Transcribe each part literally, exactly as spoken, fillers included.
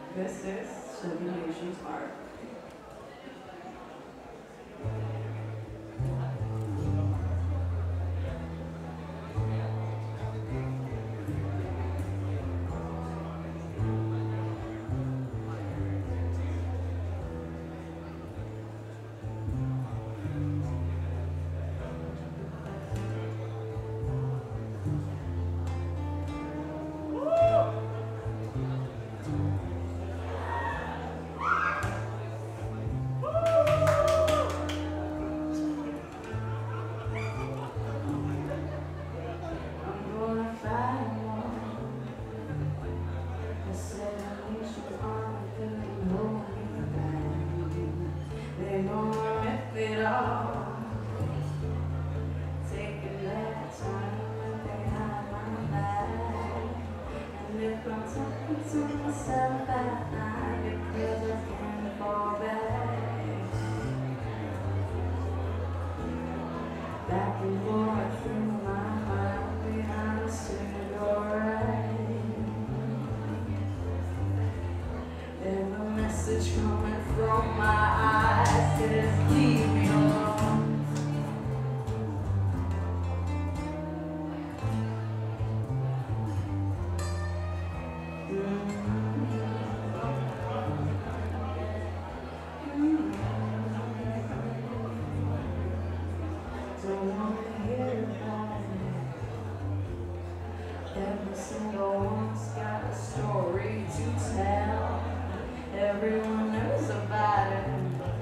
This is Simulations Art. Back and forth through my mind, behind the cigarette. There's a message coming from my eyes, says leave me alone. Mm-hmm. Mm-hmm. Don't wanna hear about it. Every single one's got a story to tell. Everyone knows about it.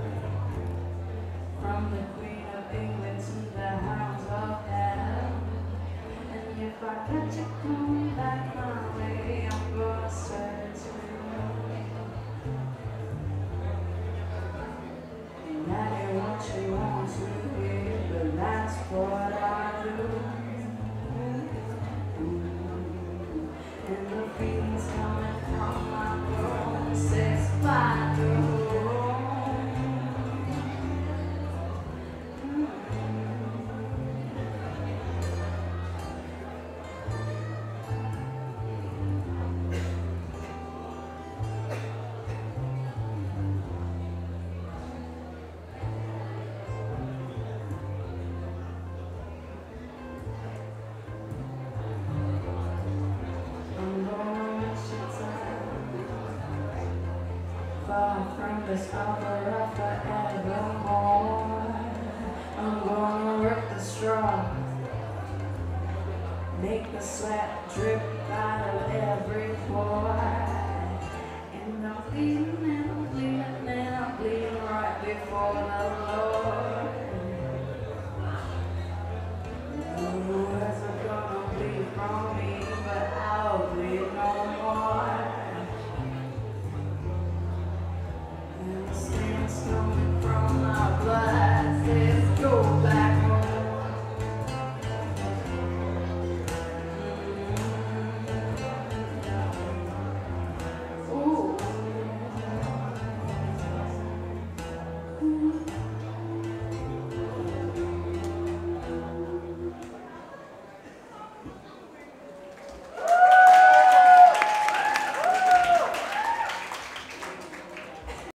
From the Queen of England to the Hounds of Hell. And if I catch it coming back my way, I'm gonna serve it to you. And that ain't what you want to hear, but that's what I do. And the feeling's coming from my bones, says fire through. Far from this opera forevermore. I'm gonna rip the straw, make the sweat drip out of every pore. And I'm bleeding and I'm bleeding and I'm bleeding right before the Lord. The words are gonna bleed from me, but I'll bleed no more. Coming from my blood says go back home. Mm-hmm. Ooh. Ooh.